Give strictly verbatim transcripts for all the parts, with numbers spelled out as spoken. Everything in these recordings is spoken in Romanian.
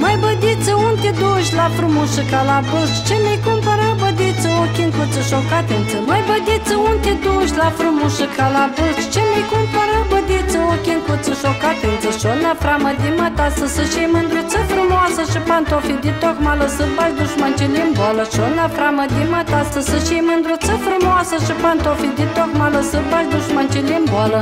Mai bădiță, unde te duci la frumușă ca la bălci? Ce mi cumpără bădiță, ochii în cuță și o catență? Mai bădiță, unde te duci la frumușă ca la bălci? Ce mi cumpără bădiță, ochii în cuță și o catență? Și o năframă din mătasă, să și mândruță frumoasă, și pantofi de tocmală, să bagi dușmancele în boală. Și o năframă din mătasă, să și mândruță frumoasă, și pantofi de tocmală, să bagi dușmancele în boală.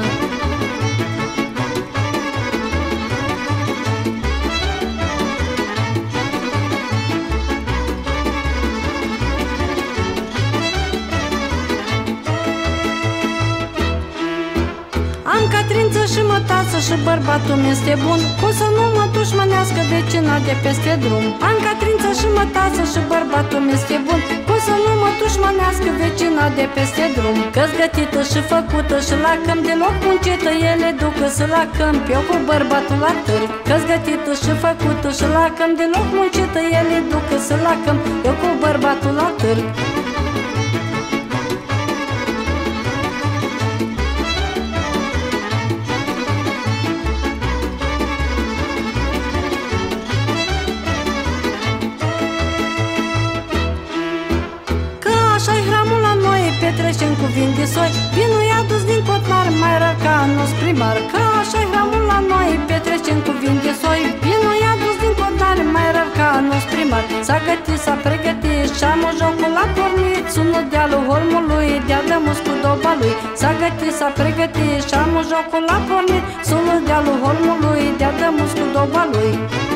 Am catrință și mătasă și bărbatul mi-este bun, cum să nu mă dușmănească vecina de peste drum. Am catrință și mătasă și bărbatul mi-este bun, cum să nu mă dușmănească vecina de peste drum. Că-s gătită și făcută și la câmp deloc muncită, ele ducă să la câmp, eu cu bărbatul la târg. Că-s gătită și făcută și la câmp deloc muncită, ele ducă să la câmp, eu cu bărbatul la târg. Petrecem cu vin de soi, vinul i-a dus din cotnar, mai rău ca anul primar. Că așa-i hramul la noi, petrecem cu vin de soi, vinul i-a dus din cotnar, mai rău ca anul primar. S-a gătit, s-a pregătit și-am jocul la pornit, sună dealul holmului, dea de mus cu doba lui. S-a gătit, s-a pregătit și-am jocul la pornit, sună dealul holmului, dea de mus cu doba lui.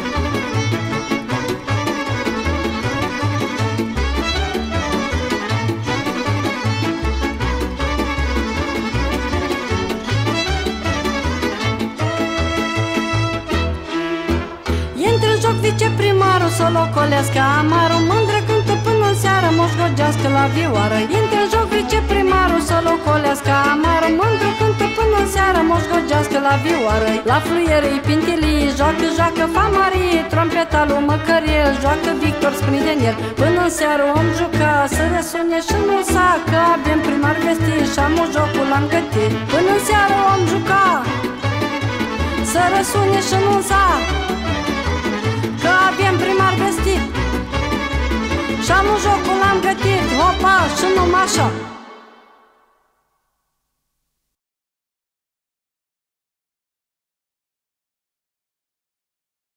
Viceprimarul să locolească amarul, mândră cântă până în seară, moșgogească la vioară. Intră în joc viceprimarul să locolească amarul, mândră cântă până în seară, moșgogească la vioară. La fluierei pintilii, joacă, joacă famarie, trompeta lui Măcăriel, joacă Victor Sprindenier. Până în seară om juca, să răsune și nu sa, că avem primar vestit și am jocul l-am gătit. Până în seară om juca, să răsune și nu sa.